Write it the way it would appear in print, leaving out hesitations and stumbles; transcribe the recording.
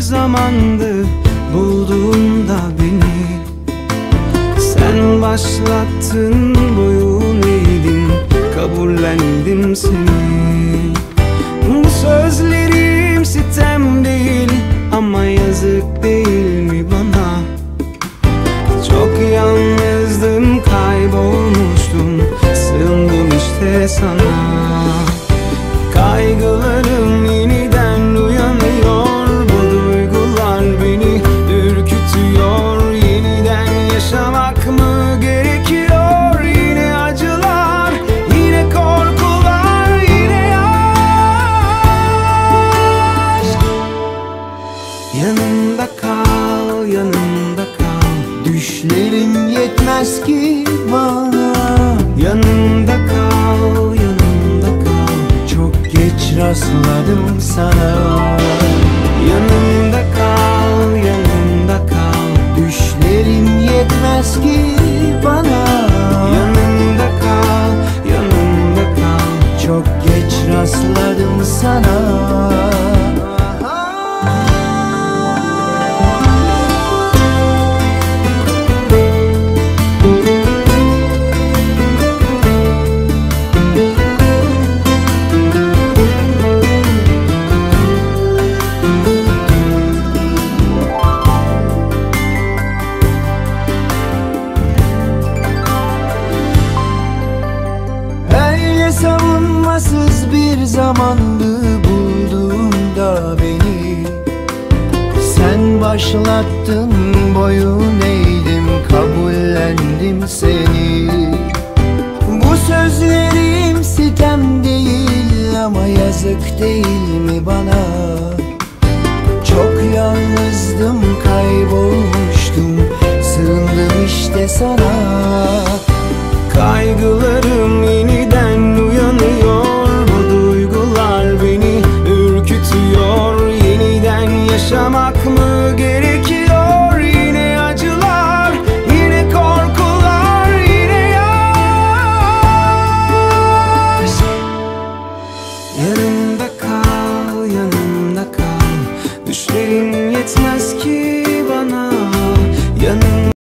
zamandı bulduğunda beni. Sen başlattın, boyun eğdim, kabullendim seni. Bu sözlerim sitem değil ama yazık değil mi bana? Çok yalnızdım, kaybolmuştum, sığındım işte sana. Kaygılarım yeniden uyanıyor, bu duygular beni ürkütüyor. Yeniden yaşamak mı gerekiyor? Yine acılar, yine korkular, yine aşk. Yanımda kal, yanımda kal, Düşlerim yetmez ki bana. yanımda kal, yanımda kal, Çok geç rastladım sana. yanımda kal, yanımda kal, Düşlerim yetmez ki bana. yanımda kal, yanımda kal. Çok geç rastladım sana. Öyle savunmasız bir zamandı bulduğunda beni. Sen başlattın, boyun eğdim, kabullendim seni. Bu sözlerim sitem değil ama yazık değil mi bana? Çok yalnızdım, kaybolmuştum, sığındım işte sana. Kaygılarım yeniden uyanıyor, bu duygular beni ürkütüyor. Yeniden yaşamak